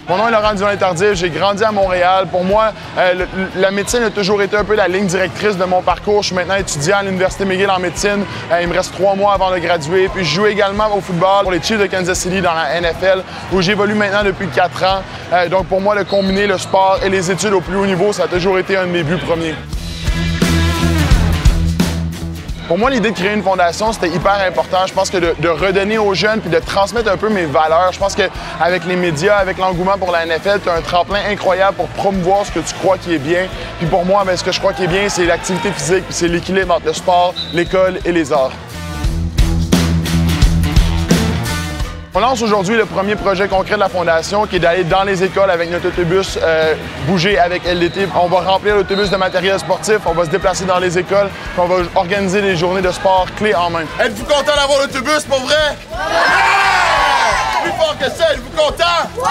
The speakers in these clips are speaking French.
Mon nom est Laurent Duvernay-Tardif, j'ai grandi à Montréal. Pour moi, la médecine a toujours été un peu la ligne directrice de mon parcours. Je suis maintenant étudiant à l'Université McGill en médecine. Il me reste 3 mois avant de graduer. Puis je joue également au football pour les Chiefs de Kansas City dans la NFL, où j'évolue maintenant depuis 4 ans. Donc pour moi, de combiner le sport et les études au plus haut niveau, ça a toujours été un de mes buts premiers. Pour moi, l'idée de créer une fondation, c'était hyper important. Je pense que de redonner aux jeunes puis de transmettre un peu mes valeurs. Je pense qu'avec les médias, avec l'engouement pour la NFL, tu as un tremplin incroyable pour promouvoir ce que tu crois qui est bien. Puis pour moi, ce que je crois qui est bien, c'est l'activité physique, puis c'est l'équilibre entre le sport, l'école et les arts. On lance aujourd'hui le premier projet concret de la Fondation qui est d'aller dans les écoles avec notre autobus bouger avec LDT. On va remplir l'autobus de matériel sportif, on va se déplacer dans les écoles, puis on va organiser des journées de sport clés en main. Êtes-vous content d'avoir l'autobus pour vrai? Ouais! Plus fort que ça, êtes-vous content? Ouais!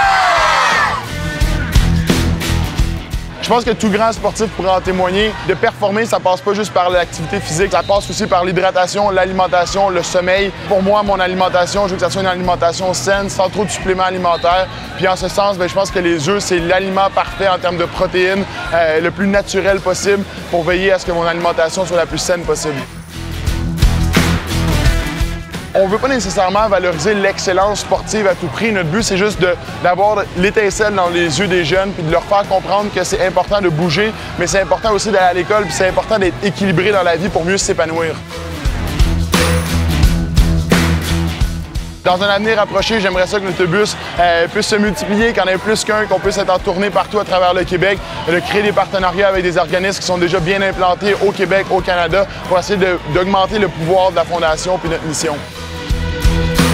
Je pense que tout grand sportif pourra en témoigner. De performer, ça passe pas juste par l'activité physique, ça passe aussi par l'hydratation, l'alimentation, le sommeil. Pour moi, mon alimentation, je veux que ça soit une alimentation saine, sans trop de suppléments alimentaires. Puis en ce sens, je pense que les œufs, c'est l'aliment parfait en termes de protéines, le plus naturel possible pour veiller à ce que mon alimentation soit la plus saine possible. On ne veut pas nécessairement valoriser l'excellence sportive à tout prix. Notre but, c'est juste d'avoir l'étincelle dans les yeux des jeunes puis de leur faire comprendre que c'est important de bouger, mais c'est important aussi d'aller à l'école puis c'est important d'être équilibré dans la vie pour mieux s'épanouir. Dans un avenir approché, j'aimerais ça que l'autobus puisse se multiplier, qu'il y en ait plus qu'un, qu'on puisse être en tournée partout à travers le Québec, de créer des partenariats avec des organismes qui sont déjà bien implantés au Québec, au Canada, pour essayer d'augmenter le pouvoir de la Fondation puis notre mission.